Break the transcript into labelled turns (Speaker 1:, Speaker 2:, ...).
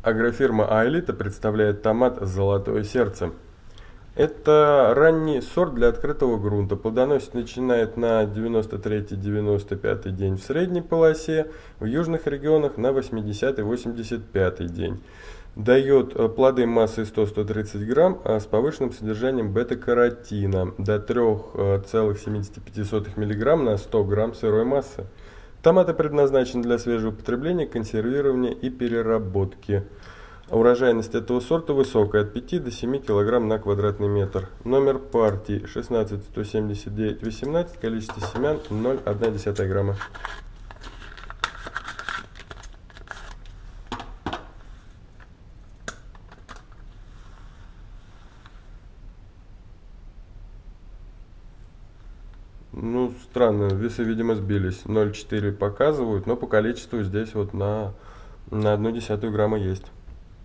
Speaker 1: Агрофирма Аэлита представляет томат «Золотое сердце». Это ранний сорт для открытого грунта. Плодоносить начинает на 93-95 день в средней полосе, в южных регионах на 80-85 день. Дает плоды массой 100-130 грамм, а с повышенным содержанием бета-каротина до 3,75 мг на 100 грамм сырой массы. Томаты предназначены для свежего потребления, консервирования и переработки. Урожайность этого сорта высокая, от 5 до 7 кг на квадратный метр. Номер партии 16-179-18, количество семян 0,1 грамма. Ну, странно, весы, видимо, сбились. 0,4 показывают, но по количеству здесь вот на 0,1 грамма есть.